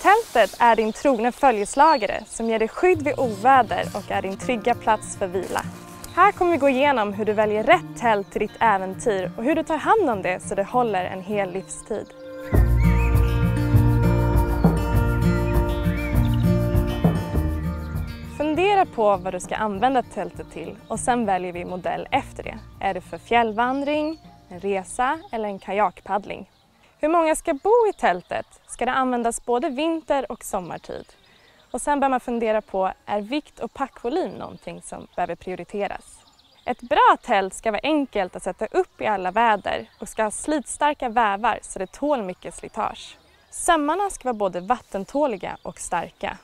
Tältet är din trogna följeslagare som ger dig skydd vid oväder och är din trygga plats för vila. Här kommer vi gå igenom hur du väljer rätt tält till ditt äventyr och hur du tar hand om det så det håller en hel livstid. Fundera på vad du ska använda tältet till och sen väljer vi modell efter det. Är det för fjällvandring, en resa eller en kajakpaddling? Hur många ska bo i tältet? Ska det användas både vinter och sommartid? Och sen bör man fundera på, är vikt och packvolym någonting som behöver prioriteras? Ett bra tält ska vara enkelt att sätta upp i alla väder och ska ha slitstarka vävar så det tål mycket slitage. Sömmarna ska vara både vattentåliga och starka.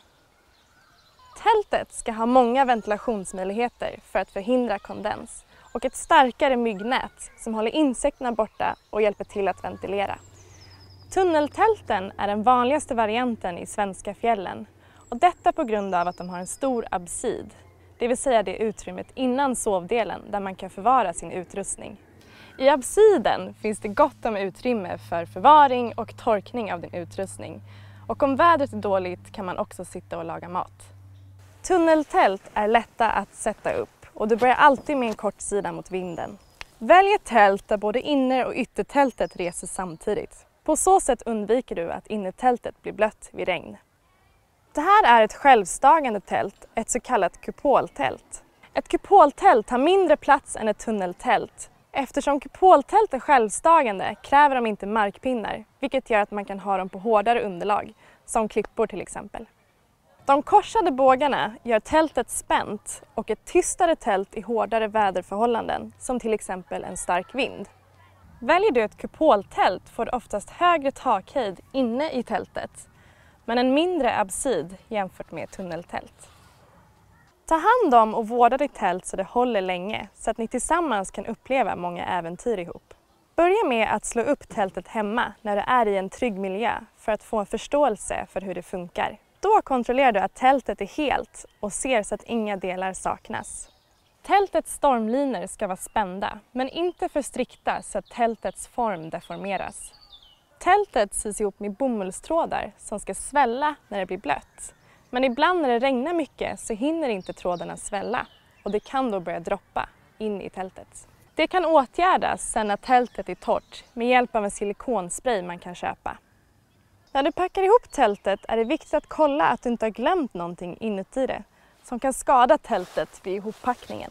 Tältet ska ha många ventilationsmöjligheter för att förhindra kondens och ett starkare myggnät som håller insekterna borta och hjälper till att ventilera. Tunneltälten är den vanligaste varianten i svenska fjällen och detta på grund av att de har en stor absid, det vill säga det utrymmet innan sovdelen där man kan förvara sin utrustning. I absiden finns det gott om utrymme för förvaring och torkning av din utrustning och om vädret är dåligt kan man också sitta och laga mat. Tunneltält är lätta att sätta upp och du börjar alltid med en kort sida mot vinden. Välj ett tält där både inner- och yttertältet reser samtidigt. På så sätt undviker du att innertältet blir blött vid regn. Det här är ett självstagande tält, ett så kallat kupoltält. Ett kupoltält har mindre plats än ett tunneltält. Eftersom kupoltält är självstagande kräver de inte markpinnar, vilket gör att man kan ha dem på hårdare underlag, som klippor till exempel. De korsade bågarna gör tältet spänt och ett tystare tält i hårdare väderförhållanden, som till exempel en stark vind. Väljer du ett kupoltält får du oftast högre takhöjd inne i tältet, men en mindre absid jämfört med tunneltält. Ta hand om och vårda ditt tält så det håller länge, så att ni tillsammans kan uppleva många äventyr ihop. Börja med att slå upp tältet hemma när du är i en trygg miljö för att få en förståelse för hur det funkar. Då kontrollerar du att tältet är helt och ser så att inga delar saknas. Tältets stormlinor ska vara spända, men inte för strikta så att tältets form deformeras. Tältet sys ihop med bomullstrådar som ska svälla när det blir blött. Men ibland när det regnar mycket så hinner inte trådarna svälla och det kan då börja droppa in i tältet. Det kan åtgärdas sen när tältet är torrt med hjälp av en silikonspray man kan köpa. När du packar ihop tältet är det viktigt att kolla att du inte har glömt någonting inuti det som kan skada tältet vid ihoppackningen.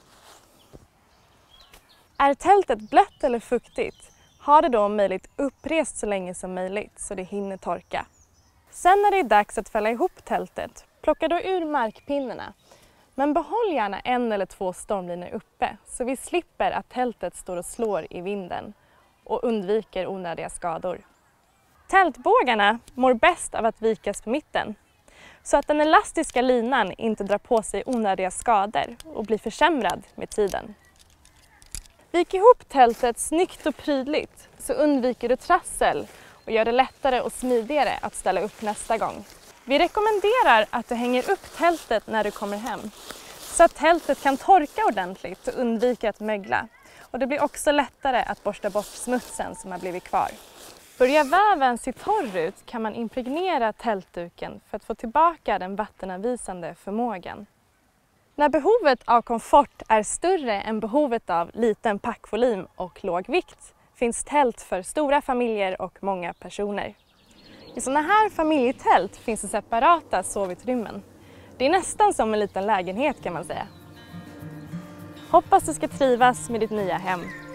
Är tältet blött eller fuktigt, ha det då om möjligt upprest så länge som möjligt så det hinner torka. Sen när det är dags att fälla ihop tältet, plocka då ur markpinnarna. Men behåll gärna en eller två stormlinor uppe så vi slipper att tältet står och slår i vinden och undviker onödiga skador. Tältbågarna mår bäst av att vikas på mitten så att den elastiska linan inte drar på sig onödiga skador och blir försämrad med tiden. Vik ihop tältet snyggt och prydligt så undviker du trassel och gör det lättare och smidigare att ställa upp nästa gång. Vi rekommenderar att du hänger upp tältet när du kommer hem så att tältet kan torka ordentligt och undvika att mögla. Och det blir också lättare att borsta bort smutsen som har blivit kvar. Börjar väven se torr ut kan man impregnera tältduken för att få tillbaka den vattenavvisande förmågan. När behovet av komfort är större än behovet av liten packvolym och låg vikt finns tält för stora familjer och många personer. I sådana här familjetält finns det separata sovutrymmen. Det är nästan som en liten lägenhet kan man säga. Hoppas du ska trivas med ditt nya hem.